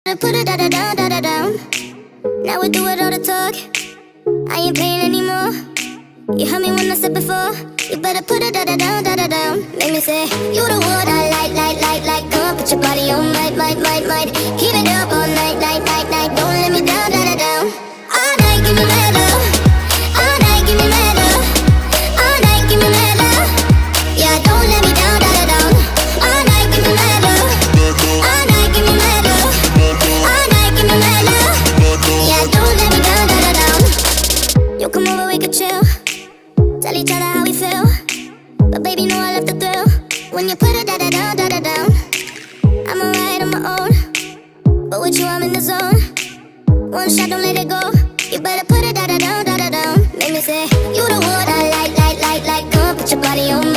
Put it da-da-down. Now we do it all the talk. I ain't playing anymore. You heard me when I said before. You better put it da-da-down. Make me say, you the one I like. Come on, put your body on, might. Keep it up all night. Don't let me down. All night, give me mad love. All night, give me mad love. All night, give me mad love. Yeah, don't let me down. All night, give me mad love. All night, give me mad love. All night, give me mad love. Yeah, don't let me down. You come over, we could chill. Tell each other how we feel. But baby, know I love the thrill. When you put it down. I'm alright on my own, but with you I'm in the zone. One shot, don't let it go. You better put it down. Make me say, you the one I like. Come on, put your body on.